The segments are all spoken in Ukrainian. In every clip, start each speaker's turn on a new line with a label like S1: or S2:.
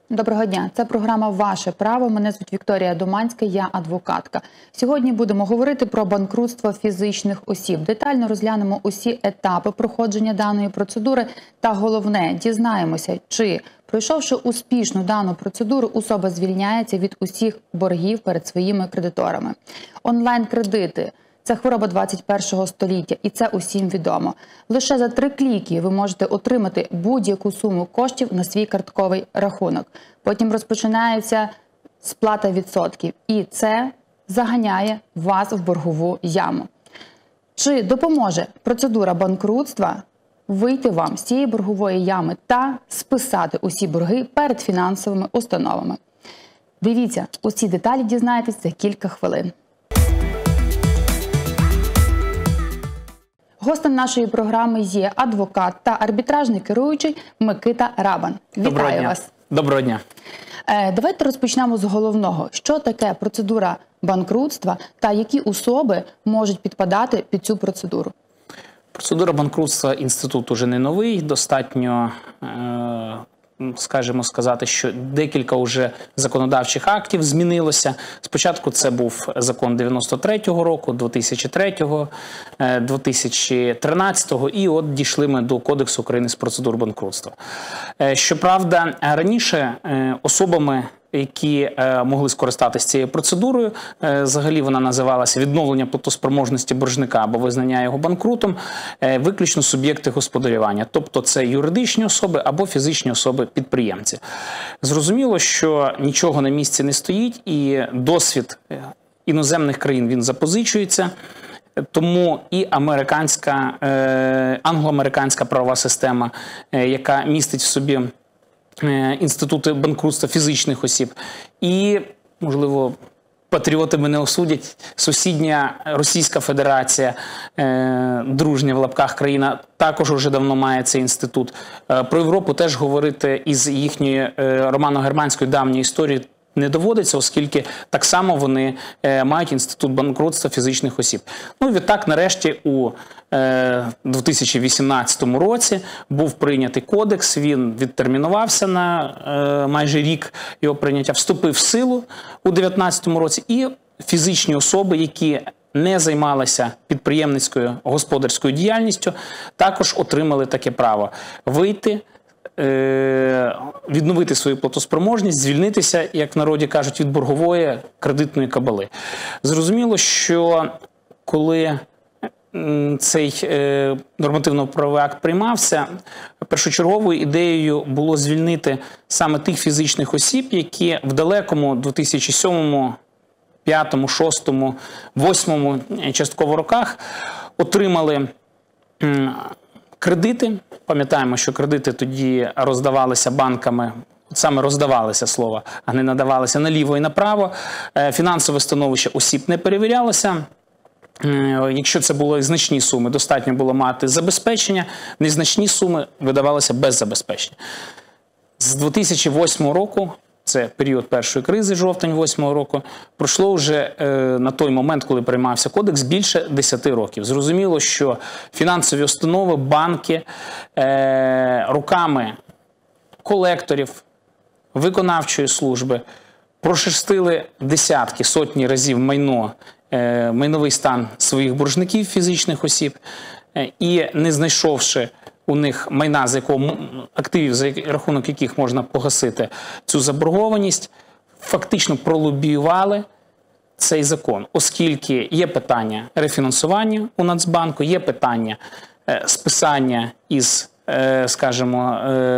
S1: Доброго дня. Це програма «Ваше право». Мене звуть Вікторія Доманська, я адвокатка. Сьогодні будемо говорити про банкрутство фізичних осіб. Детально розглянемо усі етапи проходження даної процедури та головне, дізнаємося, чи, пройшовши успішно дану процедуру, особа звільняється від усіх боргів перед своїми кредиторами. Онлайн-кредити – це хвороба 21-го століття, і це усім відомо. Лише за 3 кліки ви можете отримати будь-яку суму коштів на свій картковий рахунок. Потім розпочинається сплата відсотків, і це заганяє вас в боргову яму. Чи допоможе процедура банкрутства вийти вам з цієї боргової ями та списати усі борги перед фінансовими установами? Дивіться, усі деталі дізнаєтесь за кілька хвилин. Гостем нашої програми є адвокат та арбітражний керуючий Микита Рабан. Вітаю вас.
S2: Доброго дня.
S1: Давайте розпочнемо з головного. Що таке процедура банкрутства та які особи можуть підпадати під цю процедуру?
S2: Процедура банкрутства – інститут уже не новий, достатньо, скажімо сказати, що декілька вже законодавчих актів змінилося. Спочатку це був закон 93-го року, 2003-го, 2013-го і от дійшли ми до Кодексу України з процедур банкрутства. Щоправда, раніше особами, які могли скористатися цією процедурою, взагалі вона називалася відновлення платоспроможності боржника або визнання його банкрутом, виключно суб'єкти господарювання, тобто це юридичні особи або фізичні особи-підприємці. Зрозуміло, що нічого на місці не стоїть і досвід іноземних країн він запозичується, тому і англо-американська правова система, яка містить в собі інститути банкрутства фізичних осіб. І, можливо, патріоти мене осудять, сусідня Російська Федерація, дружня в лапках країна, також вже давно має цей інститут. Про Європу теж говорити із їхньої романо-германської давньої історії не доводиться, оскільки так само вони мають інститут банкрутства фізичних осіб. Ну, відтак, нарешті, у 2018 році був прийнятий кодекс, він відтермінувався на майже рік його прийняття, вступив в силу у 2019 році, і фізичні особи, які не займалися підприємницькою господарською діяльністю, також отримали таке право вийти, відновити свою платоспроможність, звільнитися, як в народі кажуть, від боргової кредитної кабали. Зрозуміло, що коли цей нормативно-правовий акт приймався, першочерговою ідеєю було звільнити саме тих фізичних осіб, які в далекому 2007, 2005, 2006, 2008 частково роках отримали кредити. Пам'ятаємо, що кредити тоді роздавалися банками, саме роздавалися слово, а не надавалися наліво і направо. Фінансове становище осіб не перевірялося. Якщо це були значні суми, достатньо було мати забезпечення, незначні суми видавалися без забезпечення. З 2008 року, це період першої кризи, жовтень 2008 року, пройшло вже на той момент, коли приймався кодекс, більше 10 років. Зрозуміло, що фінансові установи, банки руками колекторів, виконавчої служби прошерстили десятки, сотні разів майновий стан своїх боржників, фізичних осіб, і не знайшовши у них майна, активів, за рахунок яких можна погасити цю заборгованість, фактично пролобіювали цей закон, оскільки є питання рефінансування у Нацбанку, є питання списання із, скажімо,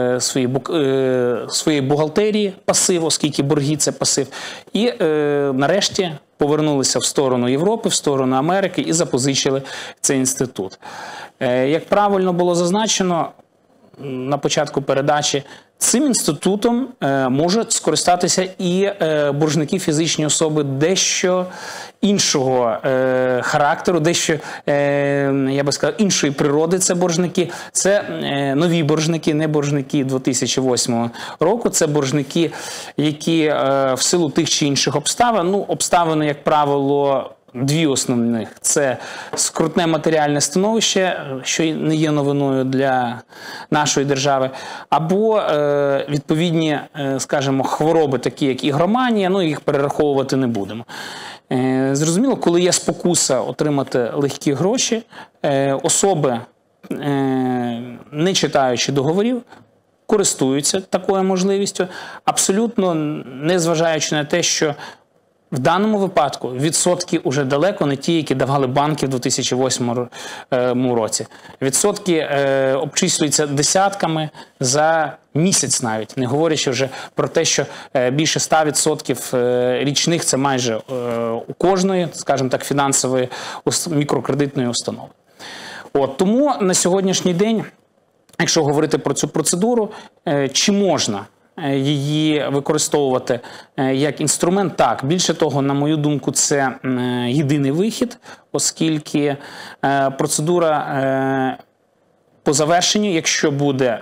S2: своєї бухгалтерії пасив, оскільки борги – це пасив, і нарешті повернулися в сторону Європи, в сторону Америки і запозичили цей інститут. Як правильно було зазначено на початку передачі, цим інститутом можуть скористатися і боржники фізичні особи дещо іншого характеру, дещо, я би сказав, іншої природи це боржники. Це нові боржники, не боржники 2008 року, це боржники, які в силу тих чи інших обставин, ну, обставини, як правило, дві основних. Це скрутне матеріальне становище, що не є новиною для нашої держави, або відповідні, скажімо, хвороби, такі як ігроманія, ну їх перераховувати не будемо. Зрозуміло, коли є спокуса отримати легкі гроші, особи, не читаючи договорів, користуються такою можливістю, абсолютно не зважаючи на те, що в даному випадку відсотки вже далеко не ті, які давали банки в 2008 році. Відсотки обчислюються десятками за місяць навіть, не говорячи вже про те, що більше 100% річних – це майже у кожної, скажімо так, фінансової мікрокредитної установи. Тому на сьогоднішній день, якщо говорити про цю процедуру, чи можна її використовувати як інструмент? Так, більше того, на мою думку, це єдиний вихід, оскільки процедура по завершенню, якщо буде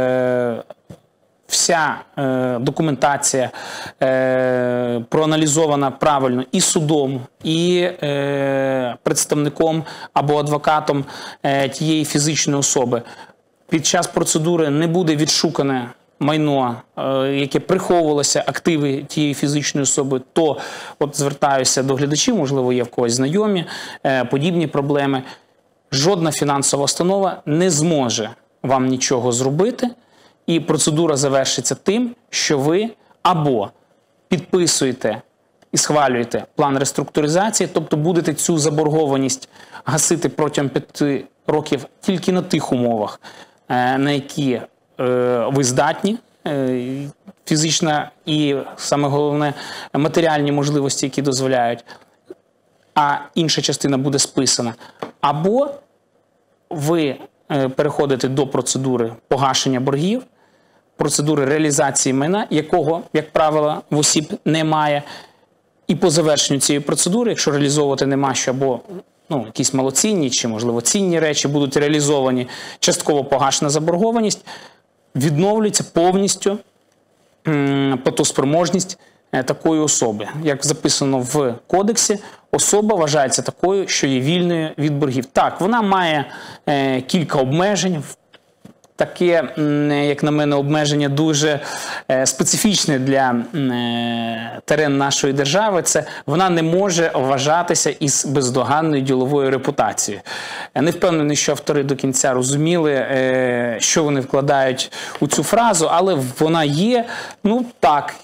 S2: вся документація проаналізована правильно і судом, і представником або адвокатом тієї фізичної особи, під час процедури не буде відшукане майно, яке приховувалося, активи тієї фізичної особи, то от звертаюся до глядачів, можливо, є в когось знайомі, подібні проблеми. Жодна фінансова установа не зможе вам нічого зробити, і процедура завершиться тим, що ви або підписуєте і схвалюєте план реструктуризації, тобто будете цю заборгованість гасити протягом 5 років тільки на тих умовах, на які ви здатні, фізична і, саме головне, матеріальні можливості, які дозволяють, а інша частина буде списана. Або ви переходите до процедури погашення боргів, процедури реалізації майна, якого, як правило, в осіб немає. І по завершенню цієї процедури, якщо реалізовувати нема що, або якісь малоцінні чи, можливо, цінні речі будуть реалізовані, частково погашена заборгованість, відновлюється повністю платоспроможність такої особи. Як записано в кодексі, особа вважається такою, що є вільною від боргів. Так, вона має кілька обмежень. Таке, як на мене, обмеження дуже специфічне для терен нашої держави. Це вона не може вважатися із бездоганною діловою репутацією. Я не впевнений, що автори до кінця розуміли, що вони вкладають у цю фразу, але вона є, так,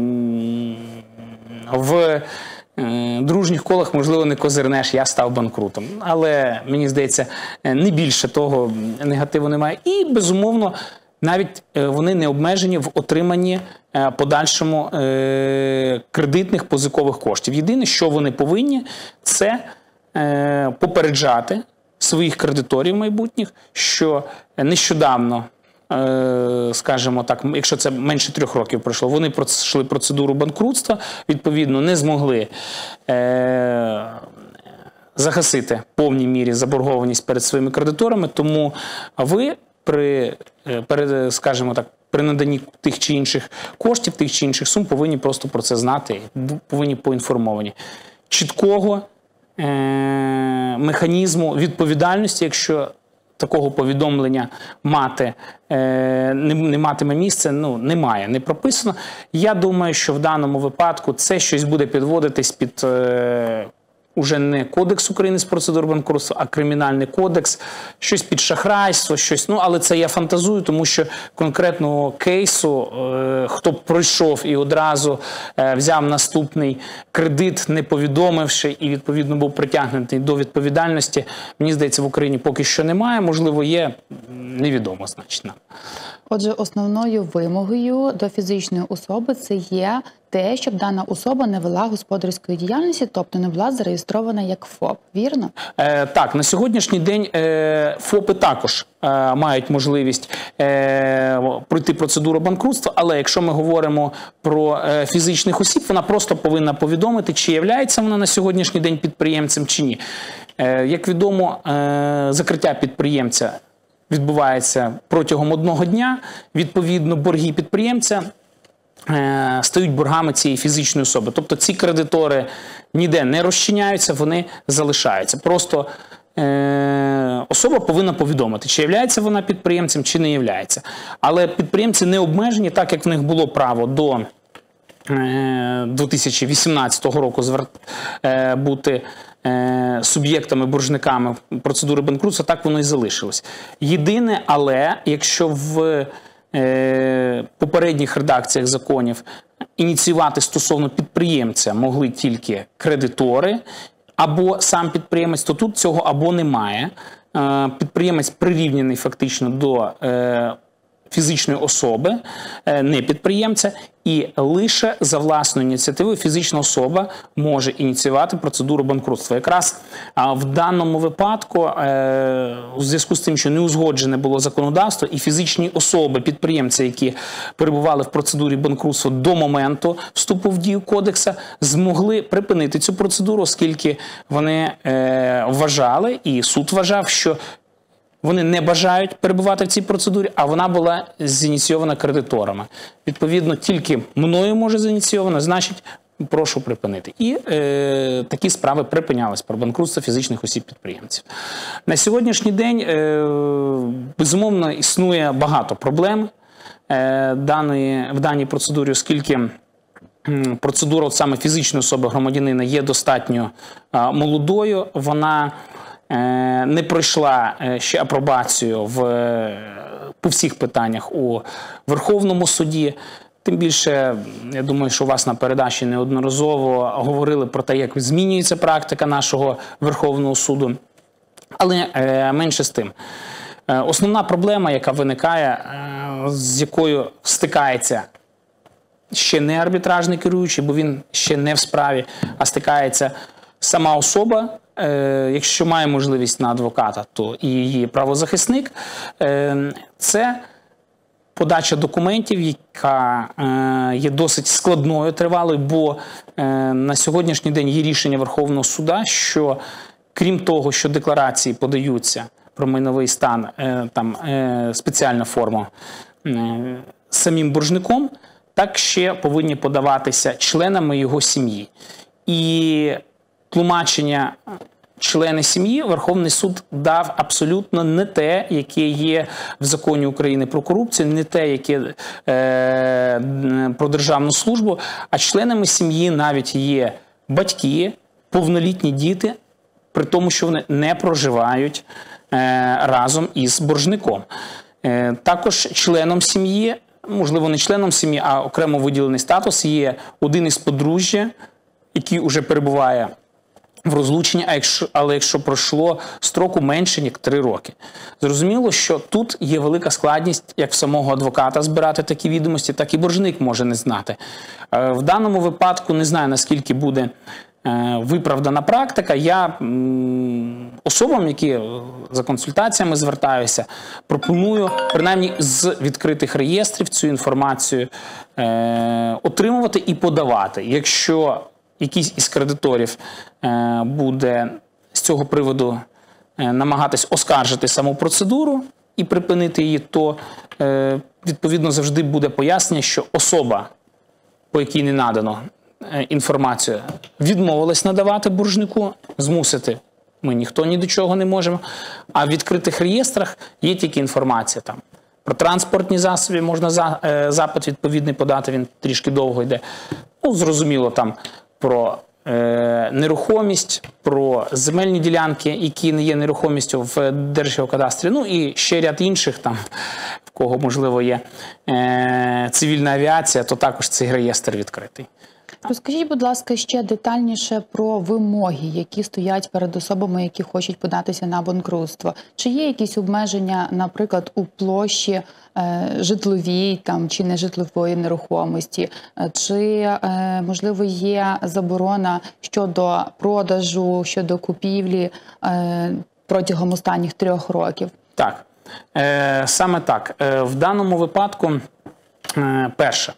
S2: в дружніх колах, можливо, не козирнеш, я став банкрутом. Але, мені здається, не більше того негативу немає. І, безумовно, навіть вони не обмежені в отриманні подальшому кредитних позикових коштів. Єдине, що вони повинні, це попереджати своїх кредиторів майбутніх, що нещодавно, скажімо так, якщо це менше 3 років пройшло, вони пройшли процедуру банкрутства, відповідно, не змогли загасити в повній мірі заборгованість перед своїми кредиторами, тому ви скажімо так, при наданні тих чи інших коштів, тих чи інших сум повинні просто про це знати, повинні поінформовані. Чіткого механізму відповідальності, якщо такого повідомлення не матиме місце, немає, не прописано. Я думаю, що в даному випадку це щось буде підводитись під уже не Кодекс України з процедур банкрутства, а Кримінальний кодекс, щось під шахрайство, щось, але це я фантазую, тому що конкретного кейсу, хто пройшов і одразу взяв наступний кредит, не повідомивши, і відповідно був притягнутий до відповідальності, мені здається, в Україні поки що немає, можливо, є, невідомо, значить нам.
S1: Отже, основною вимогою до фізичної особи це є те, щоб дана особа не вела господарської діяльності, тобто не була зареєстрована як ФОП, вірно?
S2: Так, на сьогоднішній день ФОПи також мають можливість пройти процедуру банкрутства, але якщо ми говоримо про фізичних осіб, вона просто повинна повідомити, чи є вона на сьогоднішній день підприємцем, чи ні. Як відомо, закриття підприємця відбувається протягом 1 дня, відповідно, борги підприємця стають боргами цієї фізичної особи. Тобто ці кредитори ніде не розчиняються, вони залишаються. Просто особа повинна повідомити, чи є вона підприємцем, чи не є. Але підприємці не обмежені, так як в них було право до 2018 року бути суб'єктами-боржниками процедури банкрутства, так воно і залишилось. Єдине, але якщо в попередніх редакціях законів ініціювати стосовно підприємця могли тільки кредитори або сам підприємець, то тут цього або немає. Підприємець прирівняний фактично до фізичної особи, не підприємця, і лише за власною ініціативою фізична особа може ініціювати процедуру банкрутства. Якраз в даному випадку, у зв'язку з тим, що не узгоджене було законодавство, і фізичні особи, підприємці, які перебували в процедурі банкрутства до моменту вступу в дію кодексу, змогли припинити цю процедуру, оскільки вони вважали, і суд вважав, що вони не бажають перебувати в цій процедурі, а вона була зініційована кредиторами. Відповідно, тільки мною може зініційована, значить, прошу припинити. І такі справи припинялись про банкрутство фізичних осіб-підприємців. На сьогоднішній день, безумовно, існує багато проблем в даній процедурі, оскільки процедура саме фізичної особи громадянина є достатньо молодою, вона не пройшла ще апробацію по всіх питаннях у Верховному суді. Тим більше, я думаю, що у вас на передачі неодноразово говорили про те, як змінюється практика нашого Верховного суду. Але менше з тим. Основна проблема, яка виникає, з якою стикається ще не арбітражний керуючий, бо він ще не в справі, а стикається сама особа, якщо має можливість на адвоката, то і її правозахисник, це подача документів, яка є досить складною, тривалою, бо на сьогоднішній день є рішення Верховного суду, що крім того, що декларації подаються про майновий стан, там спеціальна форма самим боржником, так ще повинні подаватися членами його сім'ї. І тлумачення члени сім'ї Верховний суд дав абсолютно не те, яке є в Законі України про корупцію, не те, яке про державну службу, а членами сім'ї навіть є батьки, повнолітні діти, при тому, що вони не проживають разом із боржником. Також членом сім'ї, можливо, не членом сім'ї, а окремо виділений статус є один із подружжя, який вже перебуває в розлученні, але якщо пройшло строку менше, ніж 3 роки. Зрозуміло, що тут є велика складність як в самого адвоката збирати такі відомості, так і боржник може не знати. В даному випадку не знаю, наскільки буде виправдана практика. Я особам, які за консультаціями звертаюся, пропоную принаймні з відкритих реєстрів цю інформацію отримувати і подавати. Якщо якийсь із кредиторів буде з цього приводу намагатись оскаржити саму процедуру і припинити її, то відповідно завжди буде пояснення, що особа, по якій не надано інформацію, відмовилась надавати боржнику, змусити ми ніхто ні до чого не можемо, а в відкритих реєстрах є тільки інформація там. Про транспортні засоби можна запит відповідний подати, він трішки довго йде. Ну, зрозуміло, там про нерухомість, про земельні ділянки, які не є нерухомістю в Держгеокадастрі, ну і ще ряд інших, там, в кого, можливо, є цивільна авіація, то також цей реєстр відкритий.
S1: Розкажіть, будь ласка, ще детальніше про вимоги, які стоять перед особами, які хочуть податися на банкрутство. Чи є якісь обмеження, наприклад, у площі житловій там, чи нежитлової нерухомості? Чи, можливо, є заборона щодо продажу, щодо купівлі протягом останніх 3 років?
S2: Так, саме так. В даному випадку, перше,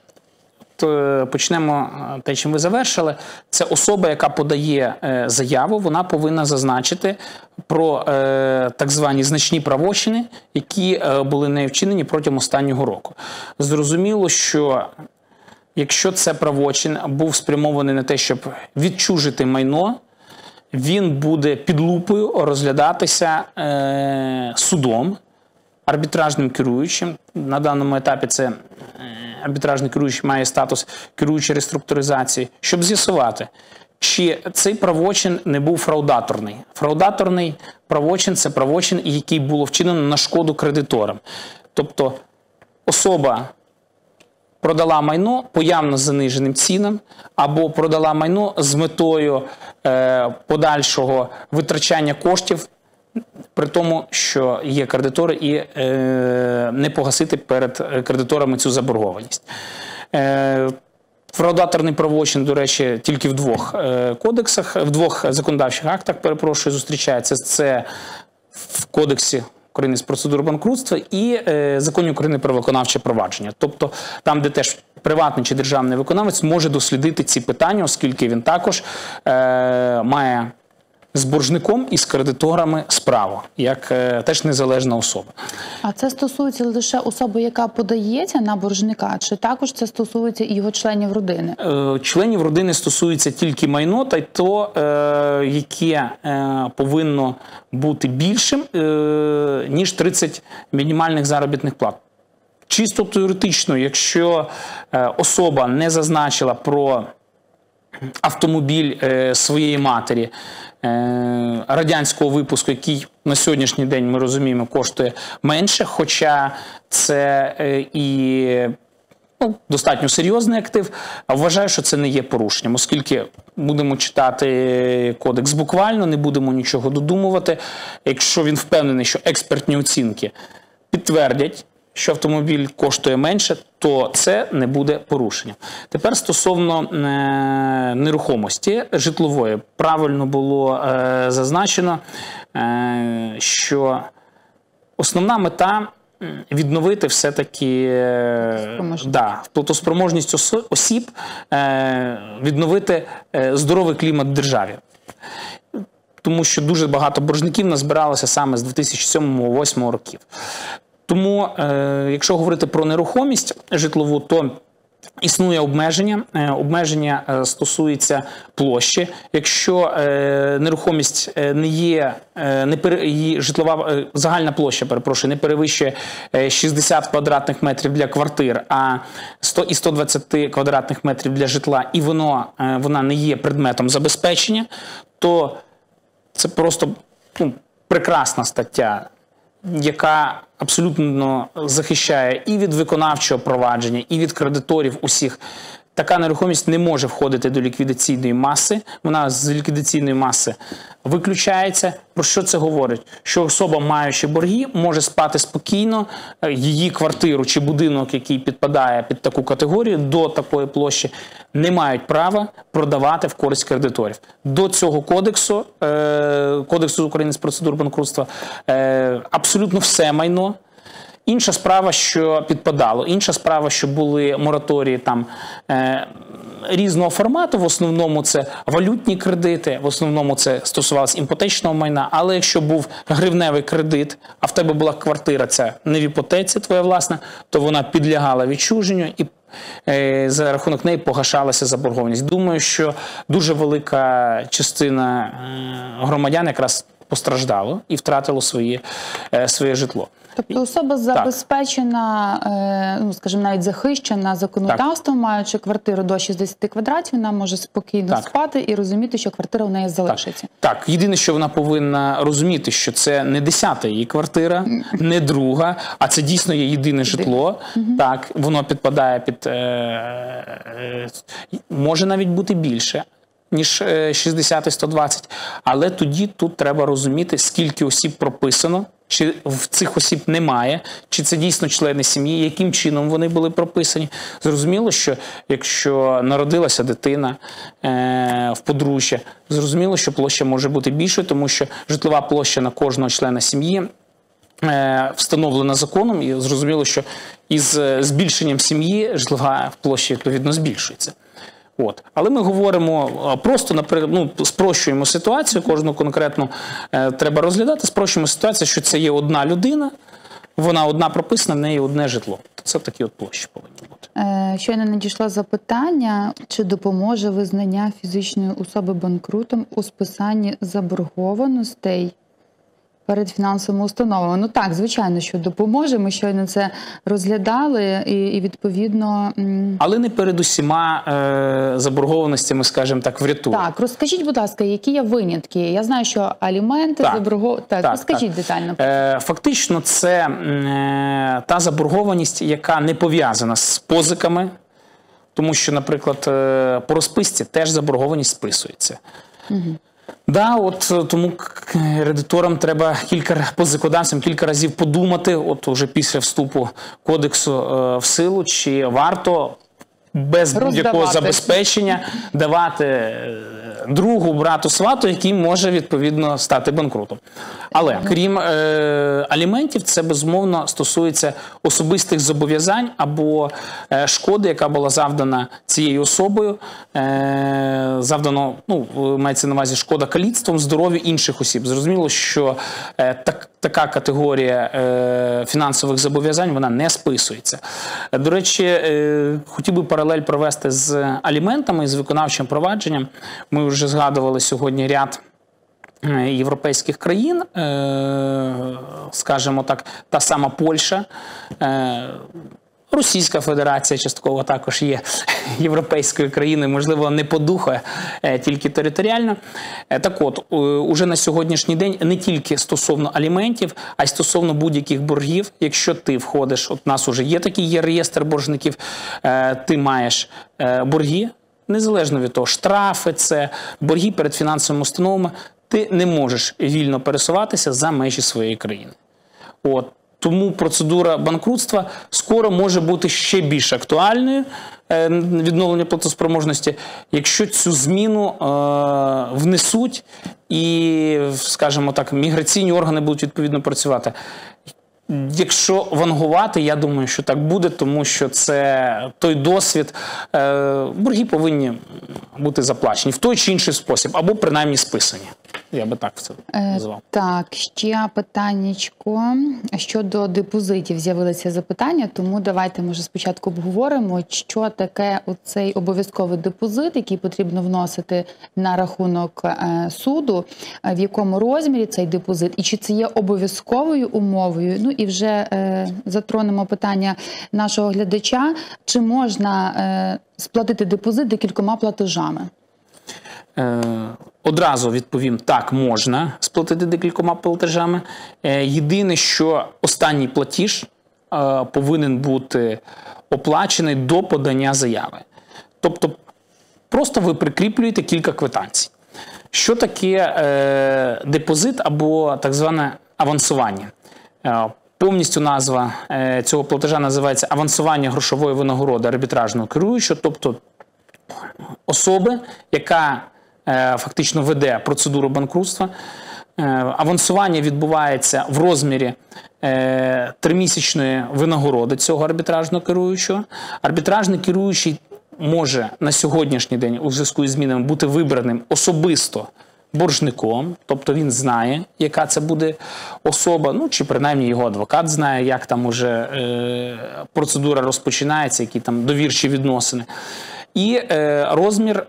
S2: почнемо те, чим ви завершили. Це особа, яка подає заяву, вона повинна зазначити про так звані значні правочини, які були нею вчинені протягом останнього року. Зрозуміло, що якщо це правочин був спрямований на те, щоб відчужити майно, він буде під лупою розглядатися судом, арбітражним керуючим. На даному етапі це арбітражний керуючий має статус керуючий реструктуризації, щоб з'ясувати, чи цей правочин не був фраудаторний. Фраудаторний правочин – це правочин, який було вчинено на шкоду кредиторам. Тобто особа продала майно по явно заниженим цінам або продала майно з метою подальшого витрачання коштів, при тому, що є кредитори, і не погасити перед кредиторами цю заборгованість. Фраудаторний правочин, до речі, тільки в двох кодексах, в двох законодавчих актах, перепрошую, зустрічається. Це в Кодексі України з процедур банкрутства і Законі України про виконавче провадження. Тобто там, де теж приватний чи державний виконавець може дослідити ці питання, оскільки він також має з боржником і з кредиторами справу, як теж незалежна особа.
S1: А це стосується лише особи, яка подається на боржника, чи також це стосується і його членів родини?
S2: Членів родини стосується тільки майно, та й то, яке повинно бути більшим, ніж 30 мінімальних заробітних плат. Чисто теоретично, якщо особа не зазначила про автомобіль своєї матері радянського випуску, який на сьогоднішній день, ми розуміємо, коштує менше, хоча це і достатньо серйозний актив, а вважаю, що це не є порушенням, оскільки будемо читати кодекс буквально, не будемо нічого додумувати. Якщо він впевнений, що експертні оцінки підтвердять, що автомобіль коштує менше, то це не буде порушенням. Тепер стосовно нерухомості житлової. Правильно було зазначено, що основна мета – відновити все-таки платоспроможність осіб, відновити здоровий клімат в державі. Тому що дуже багато боржників назбиралося саме з 2007-2008 років. Тому, якщо говорити про нерухомість житлову, то існує обмеження. Обмеження стосується площі. Якщо нерухомість не є, її житлова загальна площа, перепрошую, не перевищує 60 квадратних метрів для квартир, а 100 і 120 квадратних метрів для житла, і вона не є предметом забезпечення, то це просто прекрасна стаття, яка абсолютно захищає і від виконавчого провадження, і від кредиторів усіх. Така нерухомість не може входити до ліквідаційної маси, вона з ліквідаційної маси виключається. Про що це говорить? Що особа, маючи борги, може спати спокійно, її квартиру чи будинок, який підпадає під таку категорію, до такої площі, не мають права продавати в користь кредиторів. До цього кодексу, Кодексу України з процедур банкрутства, абсолютно все майно. Інша справа, що підпадало, інша справа, що були мораторії там різного формату, в основному це валютні кредити, в основному це стосувалося іпотечного майна, але якщо був гривневий кредит, а в тебе була квартира, це не в іпотеці твоя власна, то вона підлягала відчуженню і за рахунок неї погашалася заборгованість. Думаю, що дуже велика частина громадян якраз постраждало і втратило своє житло.
S1: Тобто особа забезпечена, скажімо, навіть захищена законодавством, маючи квартиру до 60 квадратів, вона може спокійно спати і розуміти, що квартира у неї залишиться.
S2: Так, єдине, що вона повинна розуміти, що це не 10-та її квартира, не друга, а це дійсно є єдине житло. Так, воно підпадає під, може навіть бути більше, ніж 60 і 120, але тоді тут треба розуміти, скільки осіб прописано, чи в цих осіб немає, чи це дійсно члени сім'ї, яким чином вони були прописані. Зрозуміло, що якщо народилася дитина в подружжя, зрозуміло, що площа може бути більшою, тому що житлова площа на кожного члена сім'ї встановлена законом, і зрозуміло, що із збільшенням сім'ї житлова площа, відповідно, збільшується. Але ми говоримо просто, спрощуємо ситуацію, кожну конкретну треба розглядати, спрощуємо ситуацію, що це є одна людина, вона одна прописана, в неї одне житло. Це такі от площі повинні бути.
S1: Щойно надійшло запитання, чи допоможе визнання фізичної особи банкрутом у списанні заборгованостей перед фінансовими установами. Ну так, звичайно, що допоможе. Ми щойно це розглядали і відповідно...
S2: Але не перед усіма заборгованостями, скажімо так, врятує.
S1: Так, розкажіть, будь ласка, які є винятки? Я знаю, що аліменти, заборгованості... Так, розкажіть детально.
S2: Фактично, це та заборгованість, яка не пов'язана з позиками, тому що, наприклад, по розписці теж заборгованість списується. Да, от тому кредиторам треба позикодавцям кілька разів подумати, от уже після вступу кодексу в силу, чи варто без будь-якого забезпечення давати другу, брату, свату, який може, відповідно, стати банкрутом. Але, крім аліментів, це, безумовно, стосується особистих зобов'язань або шкоди, яка була завдана цією особою, завдано, ну, мається на увазі шкода каліцтвом, здоров'ю інших осіб. Зрозуміло, що така категорія фінансових зобов'язань, вона не списується. До речі, хотів би паралель провести з аліментами і з виконавчим провадженням. Ми вже згадували сьогодні ряд європейських країн, скажімо так, та сама Польща, Російська Федерація частково також є європейською країною, можливо, не по духу, тільки територіально. Так от, уже на сьогоднішній день не тільки стосовно аліментів, а й стосовно будь-яких боргів. Якщо ти входиш, от у нас вже є такий реєстр боржників, ти маєш борги, незалежно від того, штрафи, це борги перед фінансовими установами, ти не можеш вільно пересуватися за межі своєї країни. От. Тому процедура банкрутства скоро може бути ще більш актуальною, відновлення платоспроможності, якщо цю зміну внесуть і, скажімо так, міграційні органи будуть відповідно працювати. Якщо вангувати, я думаю, що так буде, тому що це той досвід, борги повинні бути заплачені в той чи інший спосіб, або принаймні списані. Я би так це назвав.
S1: Так, ще питаннячко щодо депозитів з'явилися запитання, тому давайте, може, спочатку обговоримо, що таке оцей обов'язковий депозит, який потрібно вносити на рахунок суду, в якому розмірі цей депозит, і чи це є обов'язковою умовою. Ну і вже затронемо питання нашого глядача, чи можна сплатити депозит декількома платежами?
S2: Одразу відповім, так, можна сплатити декількома платежами. Єдине, що останній платіж повинен бути оплачений до подання заяви. Тобто, просто ви прикріплюєте кілька квитанцій. Що таке депозит або так зване авансування? Повністю назва цього платежа називається авансування грошової винагороди арбітражного керуючого, тобто особи, яка фактично веде процедуру банкрутства. Авансування відбувається в розмірі тримісячної винагороди цього арбітражного керуючого. Арбітражний керуючий може на сьогоднішній день у зв'язку із змінами бути вибраним особисто боржником, тобто він знає, яка це буде особа, ну чи принаймні його адвокат знає, як там уже процедура розпочинається, які там довірчі відносини. І розмір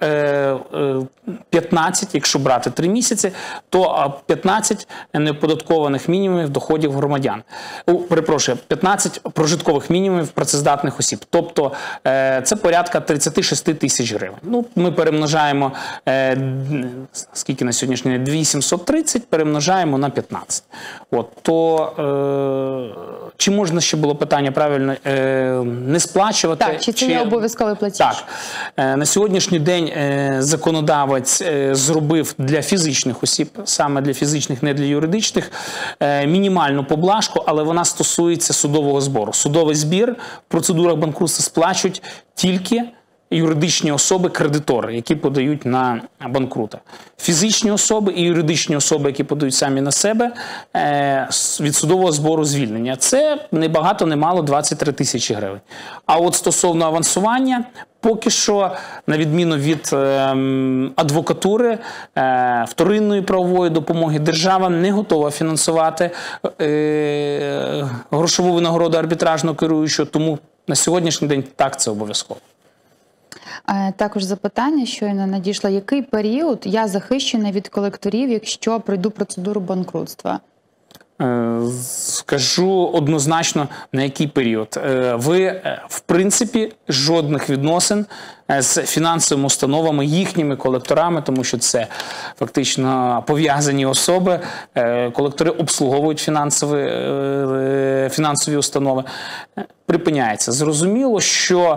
S2: 15, якщо брати 3 місяці, то 15 неоподаткованих мінімумів доходів громадян. Перепрошую, 15 прожиткових мінімумів працездатних осіб. Тобто це порядка 36 тисяч гривень. Ну, ми перемножаємо, скільки на сьогоднішній день, 2730, перемножаємо на 15. От, то чи можна, ще було питання правильно, не сплачувати?
S1: Так, чи це є обов'язковий платіж?
S2: Так. На сьогоднішній день законодавець зробив для фізичних осіб, саме для фізичних, не для юридичних, мінімальну поблажку, але вона стосується судового збору. Судовий збір в процедурах банкрутства сплачують тільки юридичні особи-кредитори, які подають на банкрута. Фізичні особи і юридичні особи, які подають самі на себе, від судового збору звільнення. Це не багато, не мало 23 тисячі гривень. А от стосовно авансування, поки що, на відміну від адвокатури, вторинної правової допомоги, держава не готова фінансувати грошову винагороду арбітражного керуючого, тому На сьогоднішній день так, це обов'язково.
S1: Також запитання щойно надійшло. Який період я захищений від колекторів, якщо пройду процедуру банкрутства?
S2: Скажу однозначно, на який період. Ви, в принципі, жодних відносин з фінансовими установами, їхніми колекторами, тому що це фактично пов'язані особи, колектори обслуговують фінансові установи, припиняється. Зрозуміло, що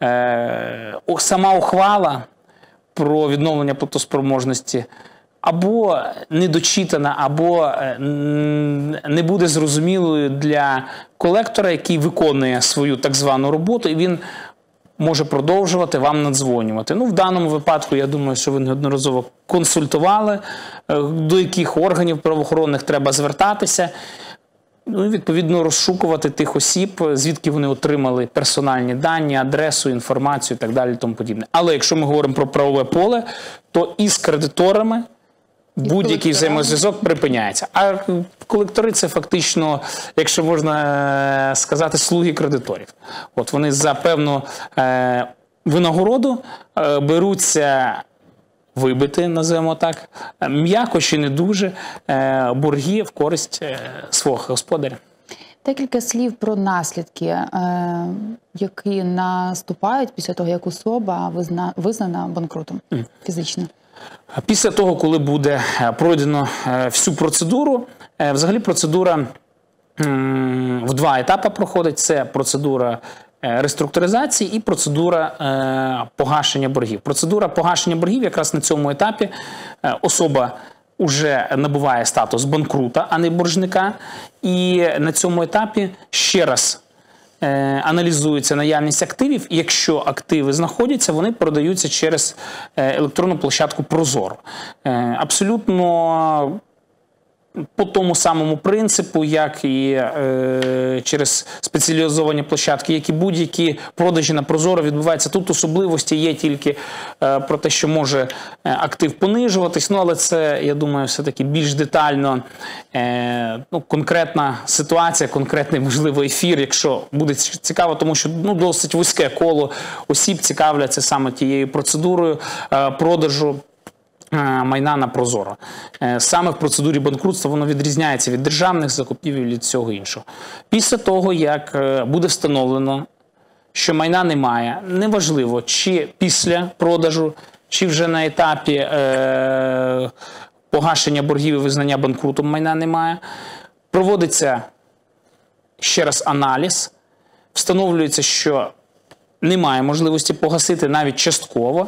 S2: сама ухвала про відновлення платоспроможності або недочитана, або не буде зрозумілою для колектора, який виконує свою так звану роботу, і він може продовжувати вам наддзвонювати. Ну, в даному випадку, я думаю, що ви неодноразово консультували, до яких органів правоохоронних треба звертатися, ну, і, відповідно, розшукувати тих осіб, звідки вони отримали персональні дані, адресу, інформацію і так далі, тому подібне. Але якщо ми говоримо про правове поле, то і з кредиторами будь-який взаємозв'язок припиняється. А колектори – це фактично, якщо можна сказати, слуги кредиторів. От вони за певну винагороду беруться вибити, називаємо так, м'яко чи не дуже, борги в користь свого господаря.
S1: Декілька слів про наслідки, які наступають після того, як особа визнана банкрутом фізично.
S2: Після того, коли буде пройдено всю процедуру, взагалі процедура в два етапи проходить. Це процедура реструктуризації і процедура погашення боргів. Процедура погашення боргів якраз на цьому етапі особа вже набуває статус банкрута, а не боржника. І на цьому етапі ще раз аналізується наявність активів, і якщо активи знаходяться, вони продаються через електронну площадку Прозоро. Абсолютно по тому самому принципу, як і через спеціалізовані площадки, як і будь-які продажі на Прозоро відбуваються. Тут особливості є тільки про те, що може актив понижуватись, ну, але це, я думаю, все-таки більш детально, конкретна ситуація, конкретний, можливо, ефір, якщо буде цікаво, тому що досить вузьке коло осіб цікавляться саме тією процедурою продажу майна на Прозоро. Саме в процедурі банкрутства воно відрізняється від державних закупівель і від всього іншого. Після того, як буде встановлено, що майна немає, неважливо, чи після продажу, чи вже на етапі погашення боргів і визнання банкрутом майна немає, проводиться ще раз аналіз, встановлюється, що немає можливості погасити навіть частково,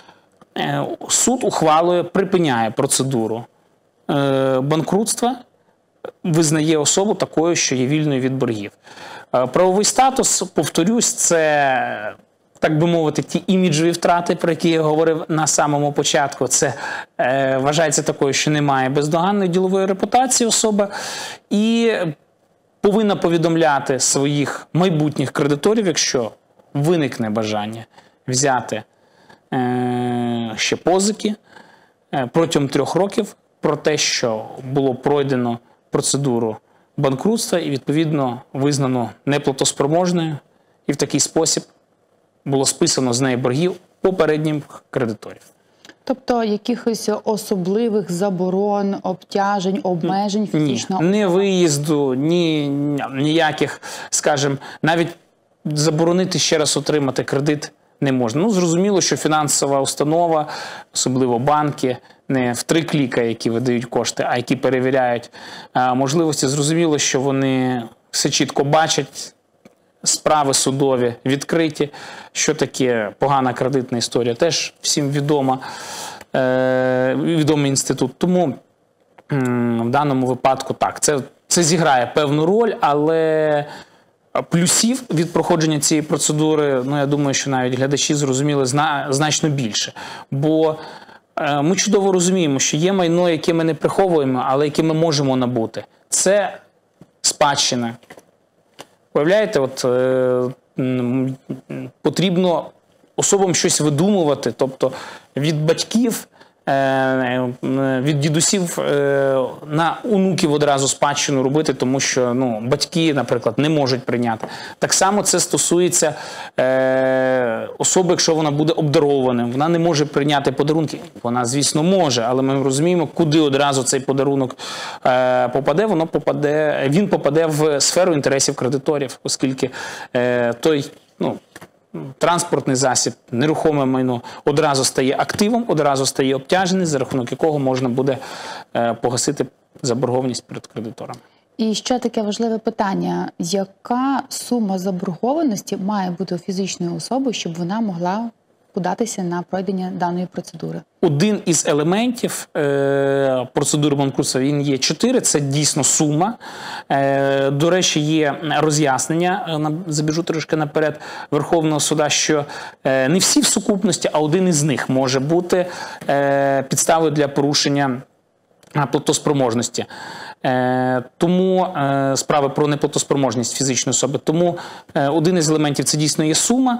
S2: суд ухвалою припиняє процедуру банкрутства, визнає особу такою, що є вільною від боргів. Правовий статус, повторюсь, це, так би мовити, ті іміджові втрати, про які я говорив на самому початку. Це вважається такою, що немає бездоганної ділової репутації особа і повинна повідомляти своїх майбутніх кредиторів, якщо виникне бажання взяти ще позики протягом 3 років про те, що було пройдено процедуру банкрутства і, відповідно, визнано неплатоспроможною, і в такий спосіб було списано з неї боргів попередніх кредиторів.
S1: Тобто якихось особливих заборон, обтяжень, обмежень фізичного?
S2: Ні виїзду, ніяких, скажімо, навіть заборонити ще раз отримати кредит не можна. Ну, зрозуміло, що фінансова установа, особливо банки, не в 3 кліка, які видають кошти, а які перевіряють можливості. Зрозуміло, що вони все чітко бачать, справи судові відкриті, що таке погана кредитна історія. Теж всім відомий інститут. Тому в даному випадку так, це зіграє певну роль, але плюсів від проходження цієї процедури, я думаю, що навіть глядачі зрозуміли значно більше. Бо ми чудово розуміємо, що є майно, яке ми не приховуємо, але яке ми можемо набути. Це спадщина. Уявляєте, потрібно особам щось видумувати, тобто від батьків від дідусів на онуків одразу спадщину робити, тому що батьки, наприклад, не можуть прийняти. Так само це стосується особи, якщо вона буде обдарована, вона не може прийняти подарунки. Вона, звісно, може, але ми розуміємо, куди одразу цей подарунок попаде. Він попаде в сферу інтересів кредиторів, оскільки той, транспортний засіб, нерухоме майно одразу стає активом, одразу стає обтяжений, за рахунок якого можна буде погасити заборгованість перед кредиторами.
S1: І ще таке важливе питання. Яка сума заборгованості має бути у фізичної особи, щоб вона могла податися на пройдення даної процедури?
S2: Один із елементів процедури банкрутства, він є 4, це дійсно сума. До речі, є роз'яснення, забіжу трошки наперед, Верховного суду, що не всі в сукупності, а один із них може бути підставою для порушення платоспроможності. Тому справи про неплатоспроможність фізичної особи. Тому один із елементів – це дійсно є сума.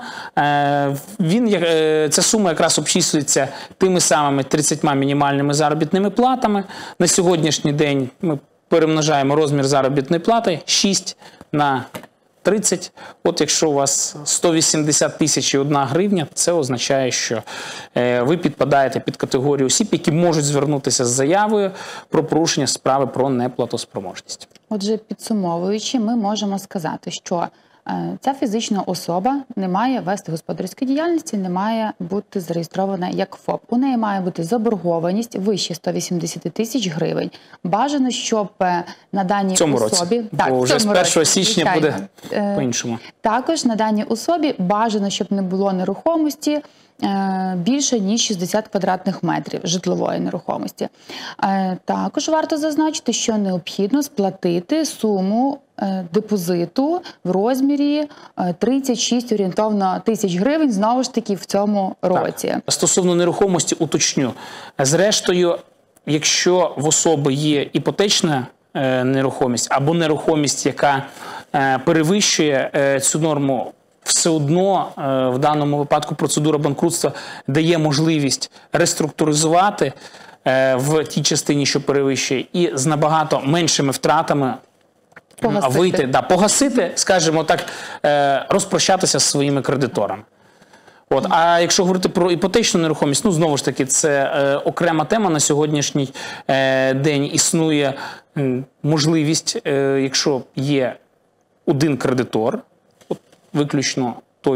S2: Ця сума якраз обчислюється тими самими 30 мінімальними заробітними платами. На сьогоднішній день ми перемножаємо розмір заробітної плати 6 на 30. От якщо у вас 180 тисяч і 1 гривня, це означає, що ви підпадаєте під категорію осіб, які можуть звернутися з заявою про порушення справи про неплатоспроможність.
S1: Отже, підсумовуючи, ми можемо сказати, що ця фізична особа не має вести господарської діяльності, не має бути зареєстрована як ФОП. У неї має бути заборгованість вище 180 тисяч гривень. Бажано, щоб на даній особі...
S2: Бо вже з 1 січня буде по-іншому.
S1: Також на даній особі бажано, щоб не було нерухомості більше, ніж 60 квадратних метрів житлової нерухомості. Також варто зазначити, що необхідно сплатити суму депозиту в розмірі 36 орієнтовно тисяч гривень, знову ж таки, в цьому році.
S2: Так. Стосовно нерухомості уточню. Зрештою, якщо в особи є іпотечна нерухомість або нерухомість, яка перевищує цю норму, все одно в даному випадку процедура банкрутства дає можливість реструктуризувати в тій частині, що перевищує, і з набагато меншими втратами погасити, скажімо так, розпрощатися з своїми кредиторами. А якщо говорити про іпотечну нерухомість, знову ж таки, це окрема тема. На сьогоднішній день існує можливість, якщо є один кредитор, виключно той,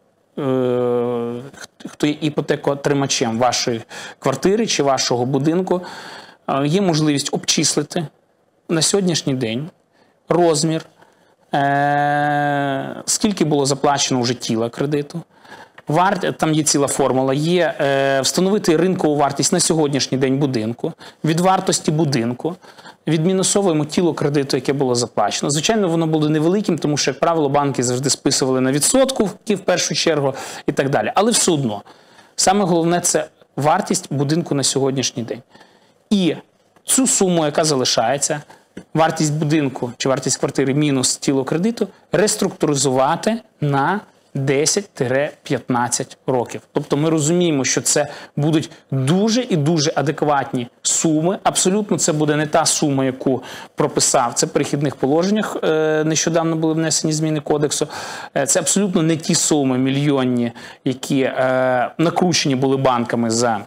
S2: хто є іпотекотримачем вашої квартири чи вашого будинку, є можливість обчислити на сьогоднішній день розмір, скільки було заплачено вже тіла кредиту. Там є ціла формула, є встановити ринкову вартість на сьогоднішній день будинку, від вартості будинку, відмінусовуємо тіло кредиту, яке було заплачено. Звичайно, воно було невеликим, тому що, як правило, банки завжди списували на відсотку в першу чергу і так далі. Але все одно, саме головне – це вартість будинку на сьогоднішній день. І цю суму, яка залишається, вартість будинку чи вартість квартири мінус тіло кредиту, реструктуризувати на 10-15 років. Тобто ми розуміємо, що це будуть дуже і дуже адекватні суми. Абсолютно це буде не та сума, яку прописав. Це в перехідних положеннях нещодавно були внесені зміни кодексу. Це абсолютно не ті суми мільйонні, які накручені були банками за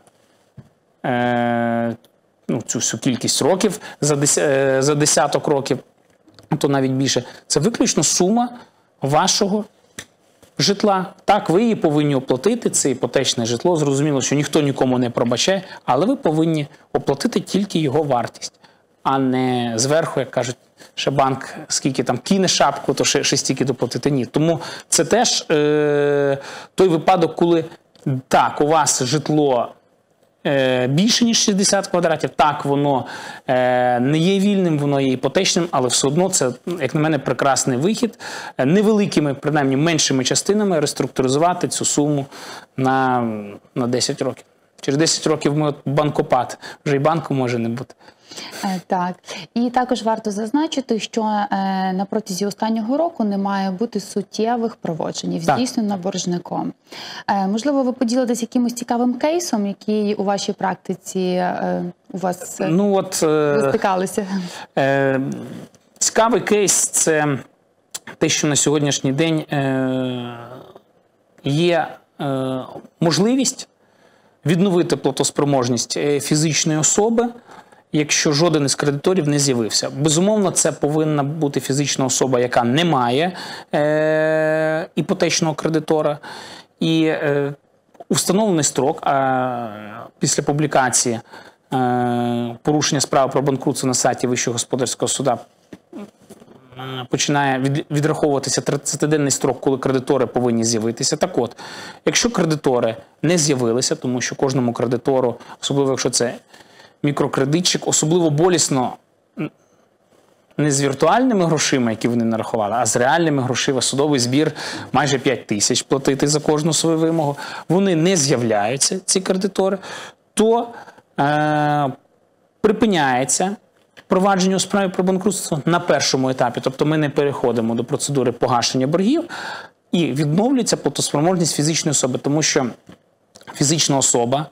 S2: цю всю кількість років, за десяток років, то навіть більше. Це виключно сума вашого житла. Так, ви її повинні оплатити, це іпотечне житло. Зрозуміло, що ніхто нікому не пробачає, але ви повинні оплатити тільки його вартість, а не зверху, як кажуть, ще банк скільки там кине шапку, то ще стільки доплатити. Ні. Тому це теж той випадок, коли так, у вас житло більше, ніж 60 квадратів. Так, воно не є вільним, воно є іпотечним, але все одно це, як на мене, прекрасний вихід. Невеликими, принаймні меншими частинами реструктуризувати цю суму на 10 років. Через 10 років ми банкопад, вже і банку може не бути.
S1: Так. І також варто зазначити, що на протязі останнього року не має бути суттєвих проваджень, здійснено боржником. Можливо, ви поділитесь якимось цікавим кейсом, який у вашій практиці у вас стикалися?
S2: Цікавий кейс – це те, що на сьогоднішній день є можливість відновити платоспроможність фізичної особи, якщо жоден із кредиторів не з'явився. Безумовно, це повинна бути фізична особа, яка не має іпотечного кредитора. І у встановлений строк після публікації порушення справи про банкрутство на сайті Вищого господарського суду починає відраховуватися 30-денний строк, коли кредитори повинні з'явитися. Так от, якщо кредитори не з'явилися, тому що кожному кредитору, особливо якщо це мікрокредитчик, особливо болісно не з віртуальними грошима, які вони нарахували, а з реальними грошима, судовий збір майже 5 тисяч платити за кожну свою вимогу, вони не з'являються, ці кредитори, то припиняється провадження у справі про банкрутство на першому етапі. Тобто ми не переходимо до процедури погашення боргів і відновлюється платоспроможність фізичної особи, тому що фізична особа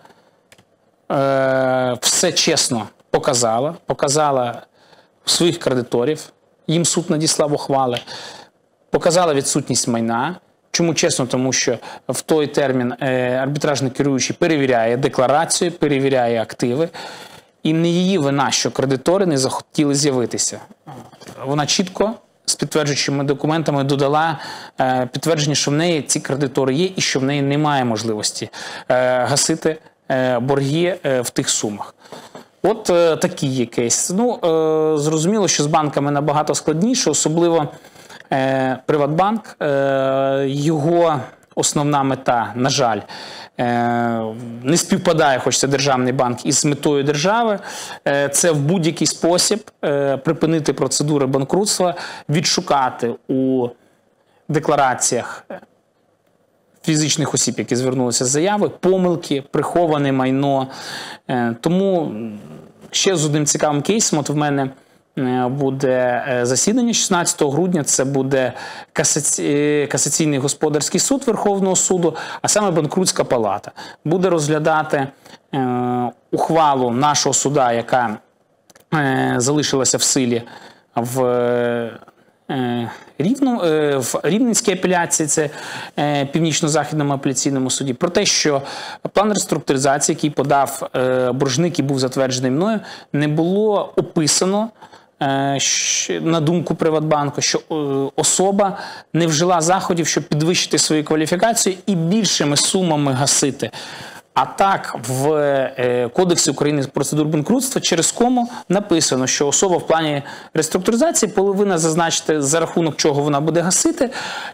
S2: все чесно показала своїх кредиторів, їм суд надіслав ухвали, показала відсутність майна. Чому чесно? Тому що в той термін арбітражний керуючий перевіряє декларацію, перевіряє активи. І не її вина, що кредитори не захотіли з'явитися. Вона чітко з підтверджуючими документами додала підтвердження, що в неї ці кредитори є і що в неї немає можливості гасити борги в тих сумах. От такий є кейс. Ну, зрозуміло, що з банками набагато складніше, особливо Приватбанк, його основна мета, на жаль, не співпадає, хоч це державний банк, із метою держави. Це в будь-який спосіб припинити процедури банкрутства, відшукати у деклараціях фізичних осіб, які звернулися з заяви, помилки, приховане майно. Тому ще з одним цікавим кейсом, от в мене буде засідання 16 грудня, це буде Касаційний господарський суд Верховного суду, а саме Банкрутська палата. Буде розглядати ухвалу нашого суда, яка залишилася в силі в Рівненській апеляції, це Північно-Західному апеляційному суді, про те, що план реструктуризації, який подав боржник і був затверджений мною, не було описано, на думку Приватбанку, що особа не вжила заходів, щоб підвищити свою кваліфікацію і більшими сумами гасити. А так, в Кодексі України з процедур банкрутства через кому написано, що особа в плані реструктуризації повинна зазначити, за рахунок чого вона буде гасити,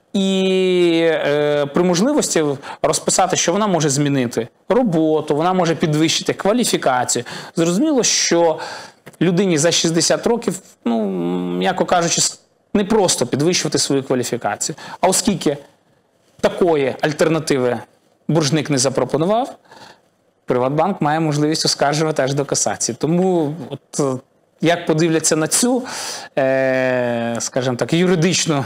S2: і при можливості розписати, що вона може змінити роботу, вона може підвищити кваліфікацію. Зрозуміло, що людині за 60 років, ну, м'яко кажучи, не просто підвищувати свою кваліфікацію. А оскільки такої альтернативи боржник не запропонував, Приватбанк має можливість оскаржувати аж до касації. Тому, от, як подивляться на цю, скажімо так, юридичну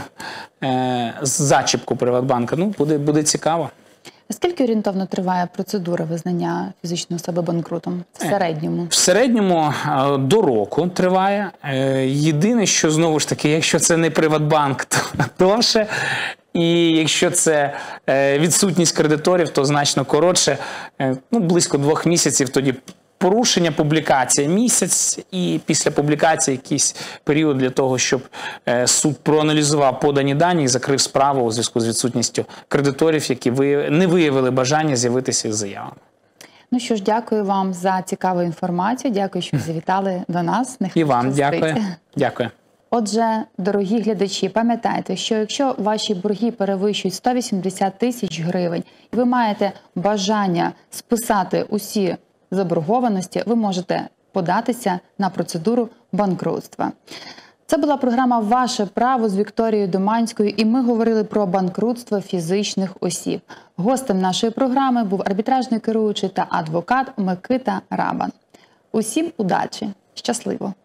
S2: зачіпку Приватбанка, ну, буде цікаво.
S1: Скільки орієнтовно триває процедура визнання фізичної особи банкрутом в середньому? В
S2: середньому до року триває. Єдине, що знову ж таки, якщо це не Приватбанк, то довше. І якщо це відсутність кредиторів, то значно коротше, ну, близько 2 місяців тоді порушення, публікація місяць, і після публікації якийсь період для того, щоб суд проаналізував подані дані і закрив справу у зв'язку з відсутністю кредиторів, які не виявили бажання з'явитися із заявами.
S1: Ну що ж, дякую вам за цікаву інформацію, дякую, що завітали до нас.
S2: І вам дякую. Дякую.
S1: Отже, дорогі глядачі, пам'ятайте, що якщо ваші борги перевищують 180 тисяч гривень, і ви маєте бажання списати усі заборгованості, ви можете податися на процедуру банкрутства. Це була програма «Ваше право» з Вікторією Доманською, і ми говорили про банкрутство фізичних осіб. Гостем нашої програми був арбітражний керуючий та адвокат Микита Рабан. Усім удачі! Щасливо!